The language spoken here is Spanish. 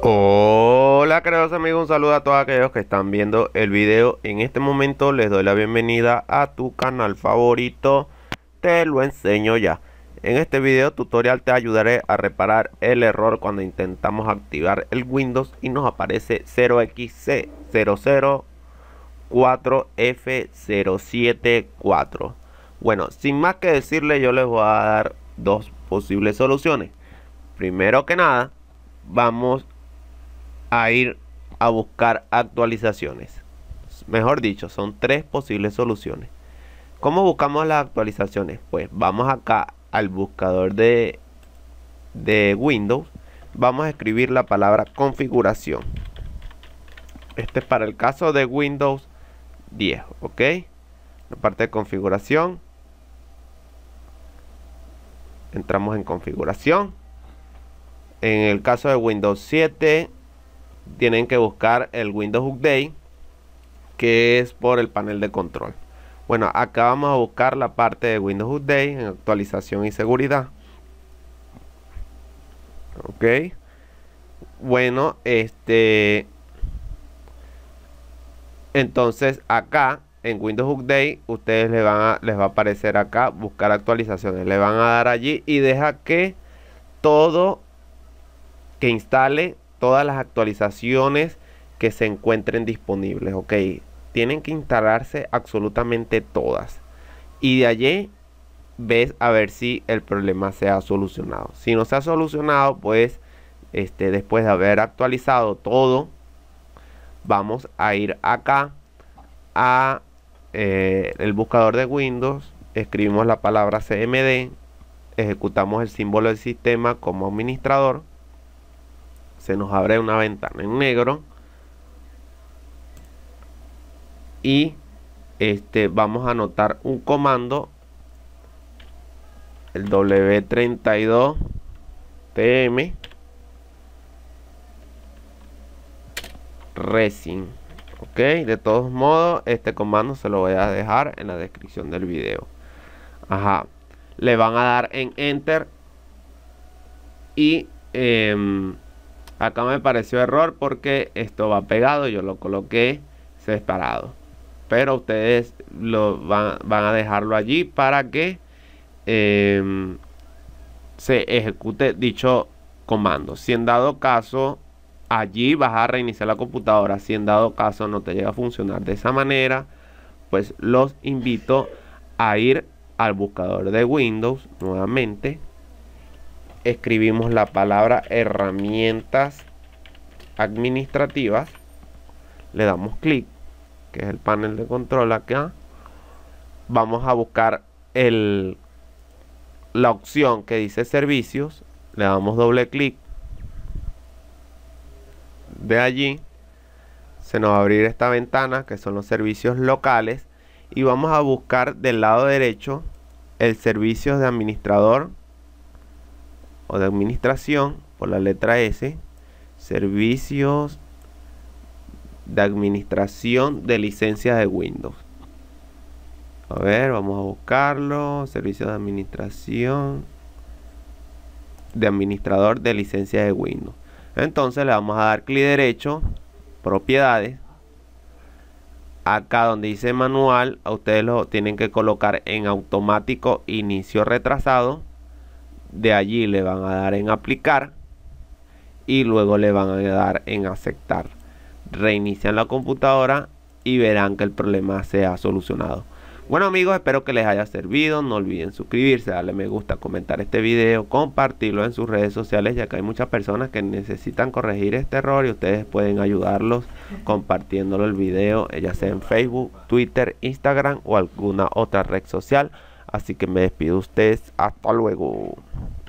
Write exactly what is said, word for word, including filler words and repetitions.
Hola queridos amigos, un saludo a todos aquellos que están viendo el video. En este momento les doy la bienvenida a tu canal favorito, Te lo enseño ya. En este video tutorial te ayudaré a reparar el error cuando intentamos activar el Windows y nos aparece cero X C cero cero cuatro F cero siete cuatro. Bueno, sin más que decirle, yo les voy a dar dos posibles soluciones. Primero que nada, vamos a ir a buscar actualizaciones. Mejor dicho, son tres posibles soluciones. ¿Cómo buscamos las actualizaciones? Pues vamos acá al buscador de, de Windows. Vamos a escribir la palabra configuración. Este es para el caso de Windows diez, ¿ok? La parte de configuración. Entramos en configuración. En el caso de Windows siete, tienen que buscar el Windows Update, que es por el panel de control. Bueno, acá vamos a buscar la parte de Windows Update en actualización y seguridad. Ok. Bueno, este... entonces acá en Windows Update ustedes le van a, les va a aparecer acá buscar actualizaciones. Le van a dar allí y deja que todo, que instale todas las actualizaciones que se encuentren disponibles. Ok, tienen que instalarse absolutamente todas y de allí ves a ver si el problema se ha solucionado. Si no se ha solucionado, pues este, después de haber actualizado todo, vamos a ir acá a eh, el buscador de Windows, escribimos la palabra C M D, ejecutamos el símbolo del sistema como administrador. Se nos abre una ventana en negro y este vamos a anotar un comando, el W treinta y dos T M Resin. Ok, de todos modos este comando se lo voy a dejar en la descripción del video. Ajá, le van a dar en enter y eh, acá me pareció error porque esto va pegado, yo lo coloqué separado. Pero ustedes lo van, van a dejarlo allí para que eh, se ejecute dicho comando. Si en dado caso allí vas a reiniciar la computadora, si en dado caso no te llega a funcionar de esa manera, pues los invito a ir al buscador de Windows nuevamente. Escribimos la palabra herramientas administrativas, le damos clic, que es el panel de control acá. Vamos a buscar el, la opción que dice servicios, le damos doble clic. De allí se nos va a abrir esta ventana que son los servicios locales y vamos a buscar del lado derecho el servicio de administrador o de administración por la letra S, servicios de administración de licencias de Windows. A ver, vamos a buscarlo, servicios de administración de administrador de licencias de Windows. Entonces le vamos a dar clic derecho, propiedades. Acá donde dice manual, a ustedes lo tienen que colocar en automático inicio retrasado. De allí le van a dar en aplicar y luego le van a dar en aceptar. Reinician la computadora y verán que el problema se ha solucionado. Bueno amigos, espero que les haya servido. No olviden suscribirse, darle me gusta, comentar este video, compartirlo en sus redes sociales, ya que hay muchas personas que necesitan corregir este error y ustedes pueden ayudarlos compartiéndolo el video, ya sea en Facebook, Twitter, Instagram o alguna otra red social. Así que me despido de ustedes, hasta luego.